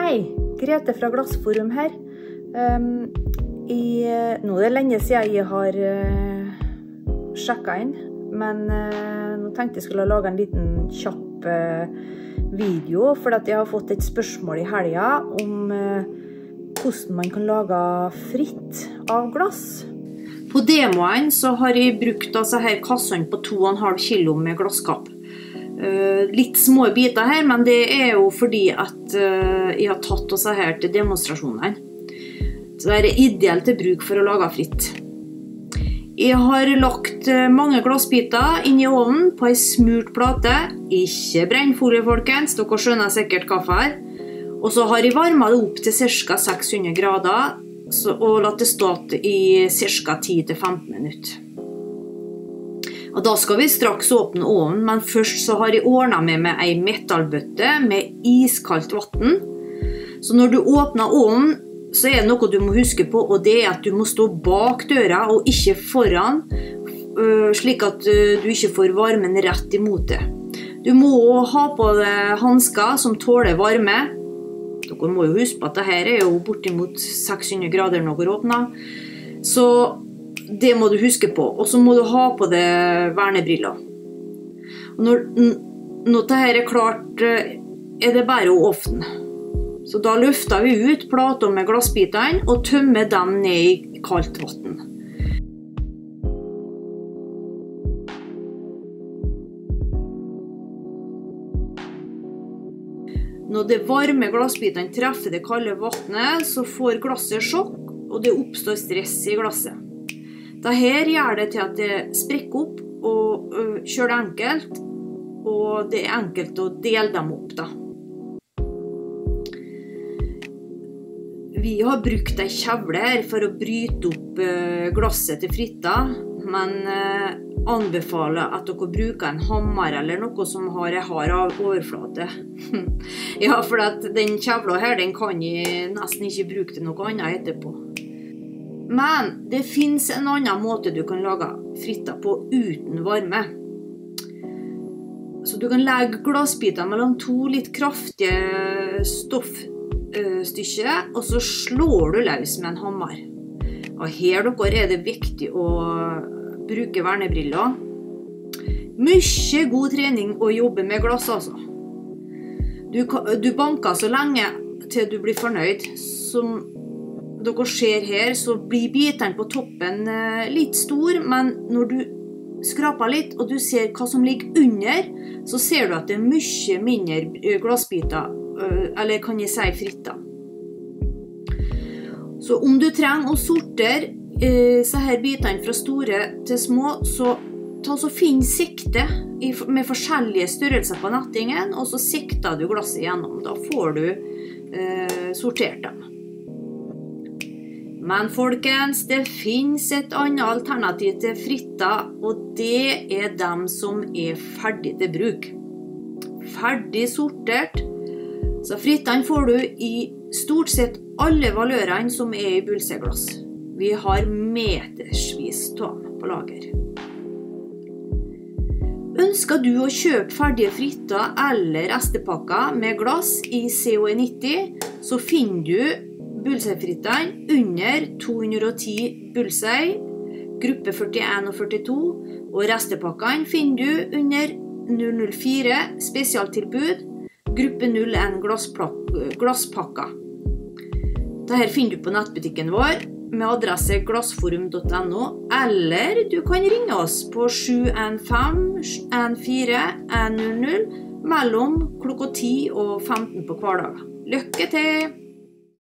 Hei, Grete fra Glassforum her. Nå er det lenge siden jeg har sjekket inn, men nå tenkte jeg skulle lage en liten kjapp video, fordi jeg har fått et spørsmål i helgen om hvordan man kan lage fritt av glass. På demoen så har jeg brukt disse her kassene på 2,5 kilo med glasskapp. Litt små biter her, men det er jo fordi at jeg har tatt disse her til demonstrasjonene. Så det er ideelt til bruk for å lage fritt. Jeg har lagt mange glassbiter inn i ovnen på en smurt plate. Ikke brennfolie, folkens, dere skjønner sikkert hva for. Og så har jeg varmet det opp til ca. 600 grader og latt det stå i ca. 10-15 minutter. Og da skal vi straks åpne ovnen, men først så har jeg ordnet med meg en metallbøtte med iskaldt vann. Så når du åpner ovnen, så er det noe du må huske på, og det er at du må stå bak døra og ikke foran, slik at du ikke får varmen rett imot det. Du må ha på deg handsker som tåler varme. Dere må jo huske på at dette er jo bortimot 600 grader når dere åpner. Så det må du huske på, og så må du ha på deg vernebriller. Når dette er klart, er det bare å åpne. Så da løfter vi ut plater med glassbitene og tømmer dem ned i kaldt vann. Når de varme glassbitene treffer det kalde vannet, så får glasset sjokk, og det oppstår stress i glasset. Dette gjør det til at det sprekker opp og kjører det enkelt, og det er enkelt å dele dem opp da. Vi har brukt en kjevle her for å bryte opp glasset til fritta, men anbefaler at dere bruker en hammer eller noe som har en hard overflate. Ja, for at den kjevla her, den kan jeg nesten ikke bruke til noe annet etterpå. Men det finnes en annen måte du kan lage fritta på uten varme. Så du kan legge glassbiter mellom to litt kraftige stoffstykker, og så slår du løs med en hammer. Og her dere er det viktig å bruke vernebriller. Mye god trening å jobbe med glass, altså. Du banker så lenge til du blir fornøyd. Som dere ser her, så blir bitene på toppen litt stor, men når du skraper litt, og du ser hva som ligger under, så ser du at det er mye mindre glassbiter, eller kan jeg si fritta. Så om du trenger å sortere så her bitene fra store til små, så finn sikte med forskjellige størrelser på nettingen, og så sikter du glasset igjennom. Da får du sortert dem. Men folkens, det finnes et annet alternativ til fritta, og det er dem som er ferdig til bruk. Ferdig sortert. Så frittene får du i stort sett alle valørene som er i bullseglass. Vi har metersvis av dem på lager. Ønsker du å kjøpe ferdige fritter eller restepakker med glass i COE90, så finner du bullseifrittene under 210 bullsei, gruppe 41 og 42, og restepakkene finner du under 004 spesialtilbud, gruppe 01 glasspakka. Dette finner du på nettbutikken vår med adresse glassforum.no, eller du kan ringe oss på 715-14-100 mellom klokka 10 og 15 på hverdag. Lykke til!